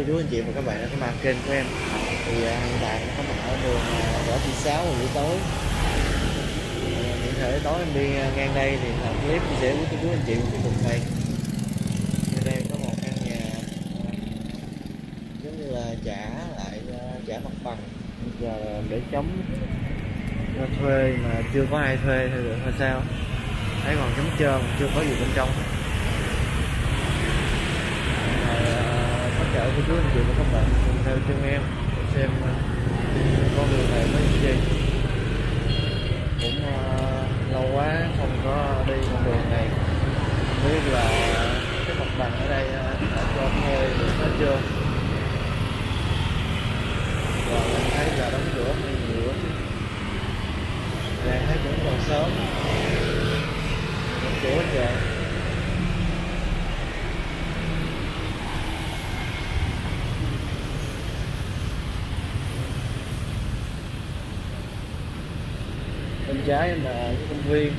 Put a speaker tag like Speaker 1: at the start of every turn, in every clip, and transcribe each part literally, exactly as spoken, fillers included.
Speaker 1: cô chú anh chị và các bạn đã có mặt kênh của em. Thì à, hiện tại nó có mặt ở đường à, Võ Thị Sáu vào buổi tối. À, hiện thời tối em đi à, ngang đây thì làm clip chia sẻ với cô chú anh chị một cái tục này. Ở đây có một căn nhà à, giống như là trả lại à, trả mặt bằng giờ để chống cho thuê mà chưa có ai thuê thì được hay sao? Thấy còn trống trơn, chưa có gì bên trong. Tất cả cô chú anh chị và các bạn cùng theo chân em xem con đường này có gì. Cũng uh, lâu quá không có đi con đường này, không biết là cái mặt bằng ở đây uh, đã cho thuê được hết chưa. Và mình thấy là đóng cửa hơi nhiều, đang thấy cũng còn sớm, đóng cửa hết rồi. Bên trái là cái công viên.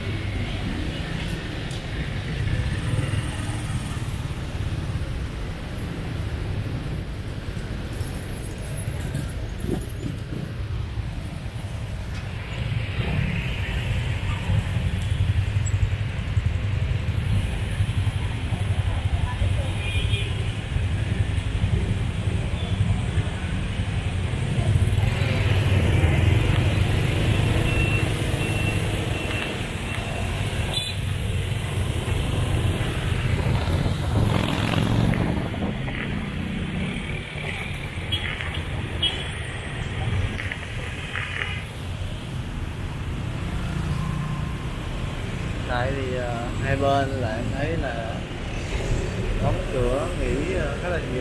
Speaker 1: Tại thì uh, hai bên là em thấy là đóng cửa nghỉ uh, khá là nhiều.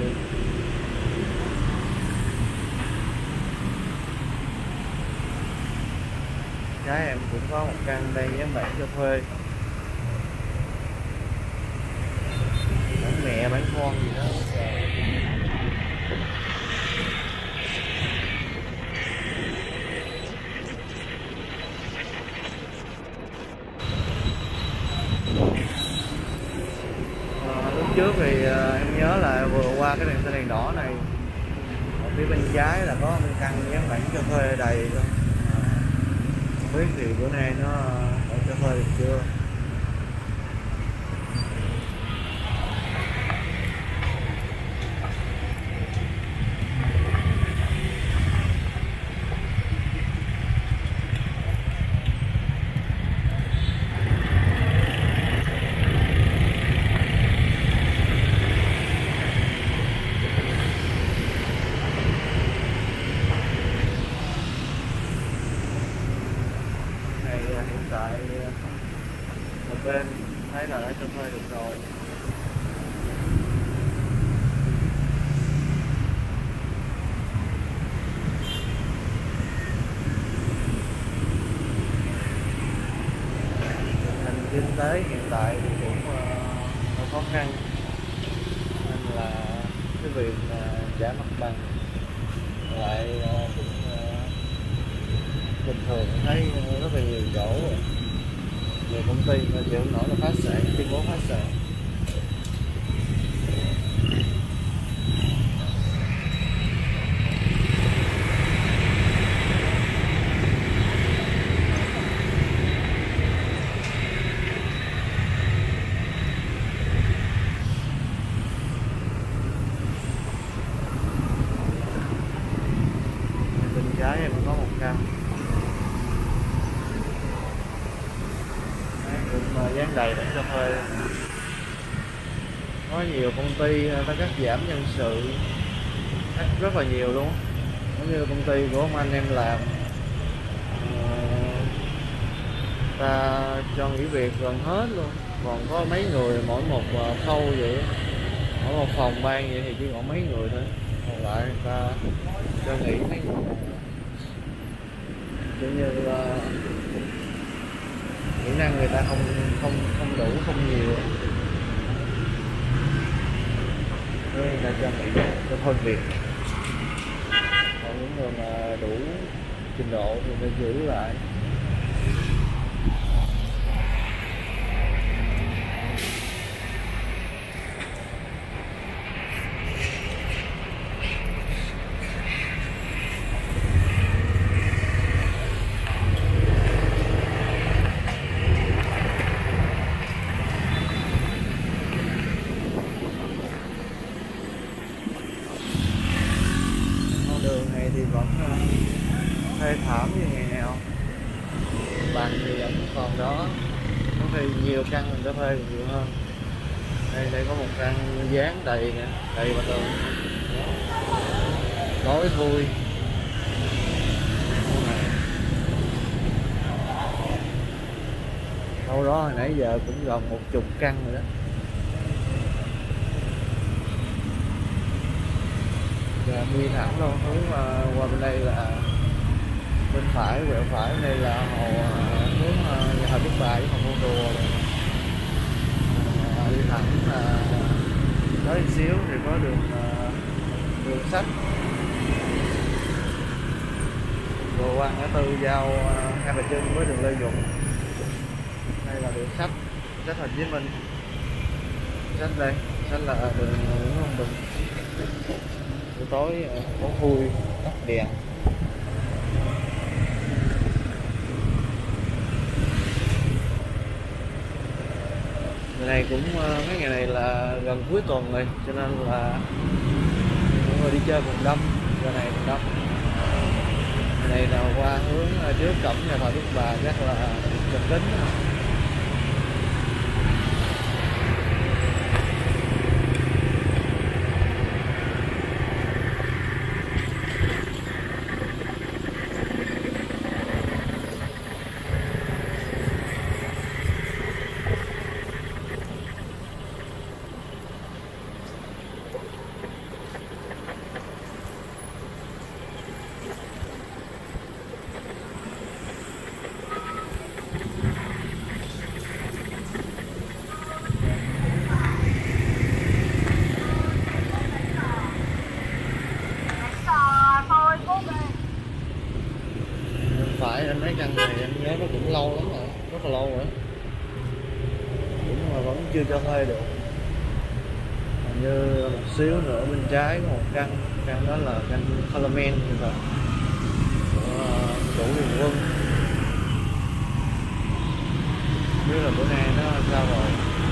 Speaker 1: Trái em cũng có một căn đây với bạn cho thuê, bán mẹ bán con gì đó. Trước thì uh, em nhớ là vừa qua cái đèn xanh đèn đỏ này, ở phía bên trái là có một căn dán bản cho thuê đầy luôn. Không biết thì bữa nay nó đã cho thuê được chưa. Hiện tại một bên thấy là đã cho thuê được rồi. Tình kinh tế hiện tại thì cũng uh, khó khăn, nên là cái việc uh, trả mặt bằng lại uh, cũng uh, bình thường. Thấy rất là nhiều chỗ rồi. Nhiều công ty mà chịu không nổi là phá sản, tuyên bố phá sản. Bên trái em có một căn cũng dán đầy để cho thuê. Có nhiều công ty ta cắt giảm nhân sự, cắt rất là nhiều luôn. Giống như công ty của ông anh em làm, ta cho nghỉ việc gần hết luôn, còn có mấy người mỗi một khâu vậy, mỗi một phòng ban vậy thì chỉ còn mấy người thôi, còn lại người ta cho nghỉ mấy người. Kiểu như uh, kỹ năng người ta không không không đủ, không nhiều, nên người ta cho nghỉ, cho thôi việc. Còn những người mà đủ trình độ thì người ta giữ lại. thì vẫn uh, thê thảm như ngày nào, bằng thì vẫn còn đó, có khi nhiều căn mình có thuê còn nhiều hơn. Đây đây có một căn dán đầy nè, đầy mặt tường, tối thui. Đâu đó hồi nãy giờ cũng gần một chục căn rồi đó. Giờ đi thẳng đâu hướng uh, qua bên đây là bên phải, quẹo phải bên đây là hồ uh, hướng uh, nhà thờ Đức Bà với hồ Môn Đùa rồi. Uh, đi thẳng là uh, tới xíu thì có đường uh, đường sách rồi qua ngã tư giao uh, Hai Bà Trưng với đường Lê Duẩn. Đây là đường sách sách Hồ Chí Minh, sách đây, sách là đường Nguyễn Văn Bình. Buổi tối có thui tắt đèn. Ngày này cũng mấy ngày này là gần cuối tuần rồi cho nên là mọi người đi chơi cũng đông, giờ này cũng đông. Ngày này là qua hướng trước cổng nhà thờ Đức Bà chắc là chật kín. Phải anh mấy căn này em nhớ nó cũng lâu lắm rồi, rất là lâu rồi, cũng mà vẫn chưa cho thuê được. Hình như một xíu nữa bên trái có một căn, căn đó là căn Parliament thì phải, của chủ Huyền Quân. Không biết là bữa nay nó sao rồi.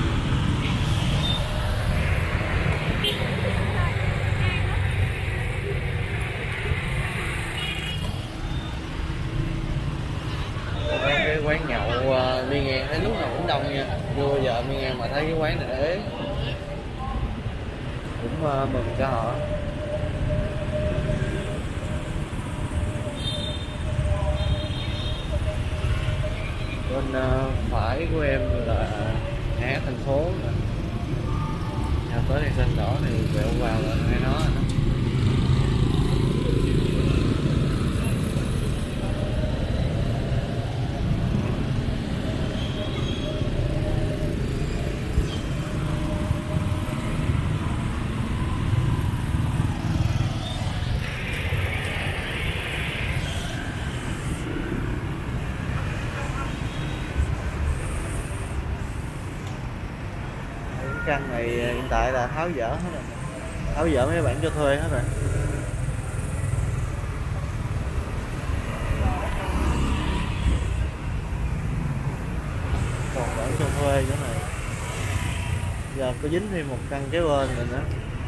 Speaker 1: Cái quán nhậu uh, đi ngang thấy lúc nào cũng đông nha, chưa bao giờ đi ngang mà thấy cái quán này ế, cũng uh, mừng cho họ. Bên uh, phải của em là nhà hát thành phố, nhà tới đèn xanh đỏ này quẹo vào là ngay nó. Căn này hiện tại là tháo dỡ hết rồi, tháo dỡ mấy bạn cho thuê hết rồi. Còn bạn cho thuê chỗ này, giờ có dính thêm một căn kế bên rồi nữa.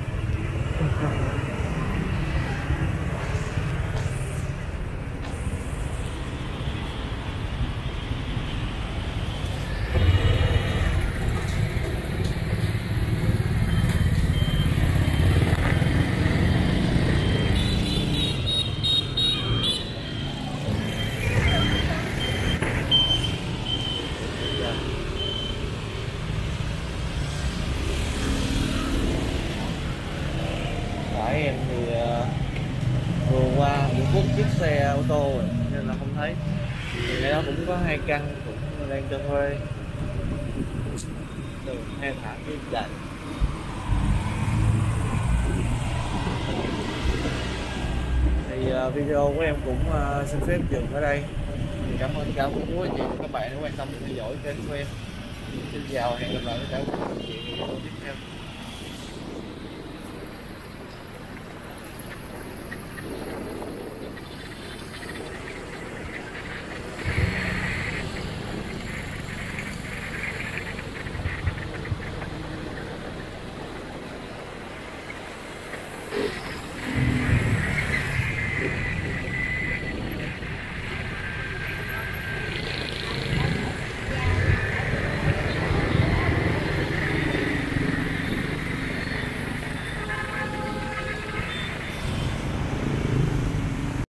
Speaker 1: Em thì uh, vừa qua một phút chiếc xe ô tô rồi nên là không thấy. Thì ngay đó cũng có hai căn cũng đang cho thuê, đường hai thả cái chạy. Thì uh, video của em cũng uh, xin phép dừng ở đây. Thì cảm ơn cả quý anh chị và các bạn đã quan tâm theo dõi kênh của em. Xin chào, hẹn gặp lại tất cả các anh chị.